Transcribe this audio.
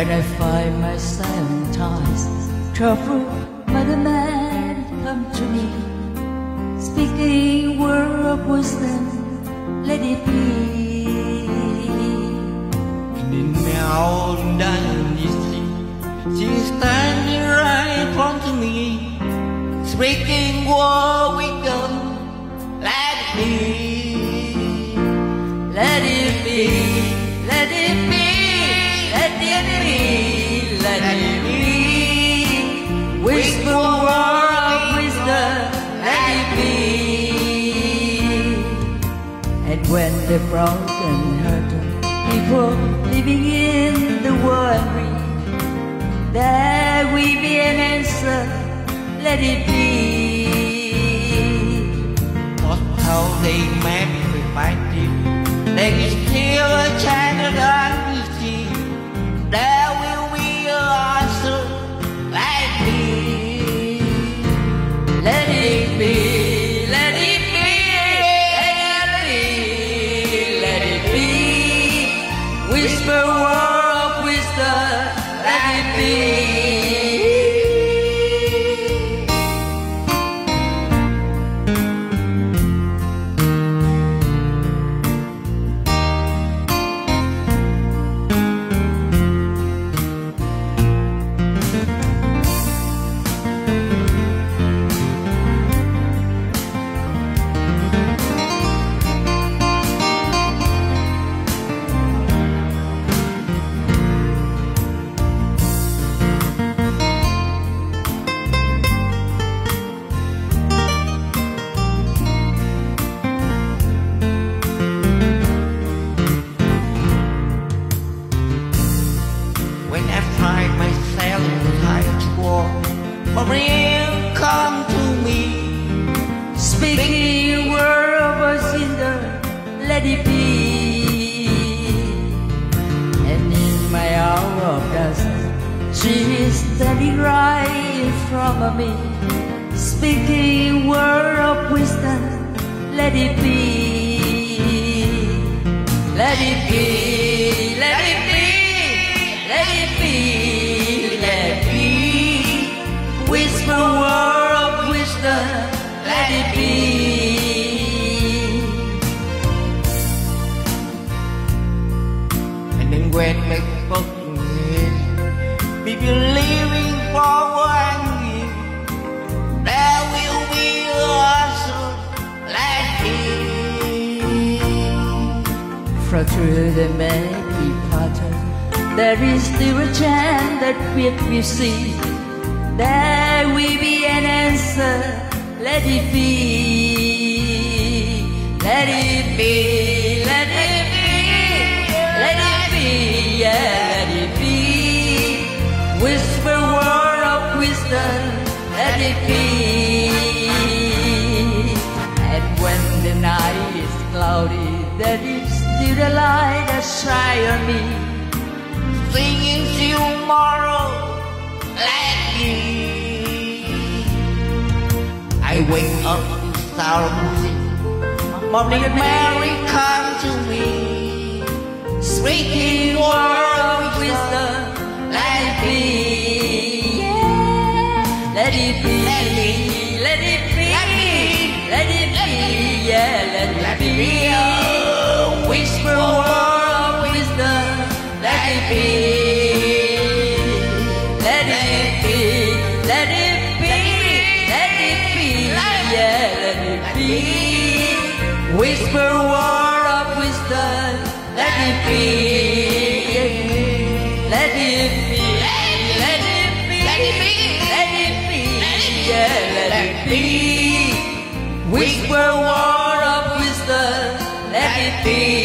When I find myself in times troubled by the man come to me, speaking word of wisdom, let it be. In my own dynasty, she's standing right in front of me, speaking word of wisdom, let it be. Let it be, let it be, let it be, let it be. Whisper word of wisdom, let it be. And when the broken hearted people living in the world read, there will be an answer, let it be. But how they may be fighting, there is still a chance that we see. There will be an answer, let it be. Let it be, let it be, let it be, let it be. Whisper word of wisdom, let it be. When I find myself tired to walk, a real come to me, Speaking word of a sinner, let it be. And in my hour of dusk, she is standing right in front of me, speaking word of wisdom, let it be. Let it be, let it be, let it be, let it be. Whisper word of wisdom, let it be. and then when my fucking head be believing for one year, there will be an answer, let it be. From through the may be parted, there is still a chance that we will see. There will be an answer, let it be. Let it be, let it be, let it be, yeah, let it be. Whisper word of wisdom, let it be. And when the night is cloudy, there is still the light that shine on me, Singing tomorrow, let me. I wake up to sound of music. Morning Mary come to me, speaking word of wisdom, let it be. let it be, let it be, let it be, let it be, yeah, let it be. Whisper word of wisdom, let it be. Let it be, let it be, let it be, yeah, let it be. Whisper word of wisdom, let it be. Let it be, let it be, let it be, let it be, yeah, let it be. Whisper word of wisdom, let it be.